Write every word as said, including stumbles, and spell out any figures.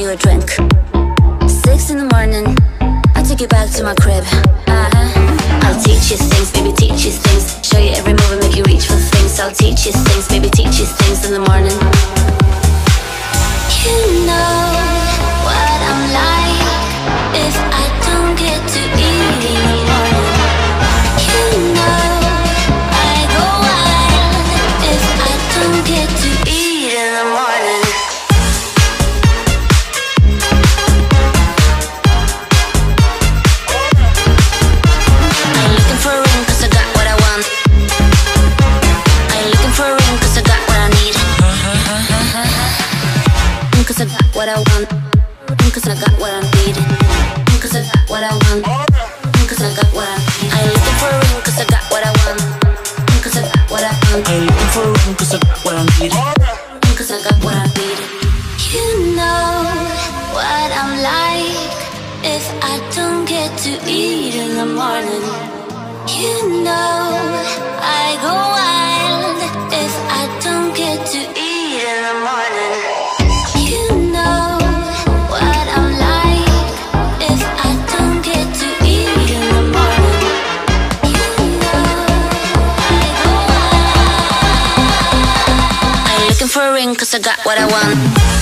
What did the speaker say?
you a drink. Six in the morning, I'll take you back to my crib. uh-huh. I'll teach you things, baby, teach you things. Show you every move and make you reach for things. I'll teach you things, baby, teach you things in the morning. You know what I'm like if I don't get to eat in the morning. You know I go wild if I don't get to eat in the morning. I ain't looking for a ring cause I got what I want. I ain't looking for a ring cause I got what I need. Cause I got what I want. Cause I got what I need. Cause I got what I want. Cause I got what I need. I ain't looking for a ring cause I got what I want. Cause I got what I want. I ain't looking for a ring cause I got what I need. Cause I got what I need. You know what I'm like if I don't get to eat in the morning. You know I go wild if I don't get to eat in the morning. You know what I'm like if I don't get to eat in the morning. You know I go wild. I ain't looking for a ring cause I got what I want.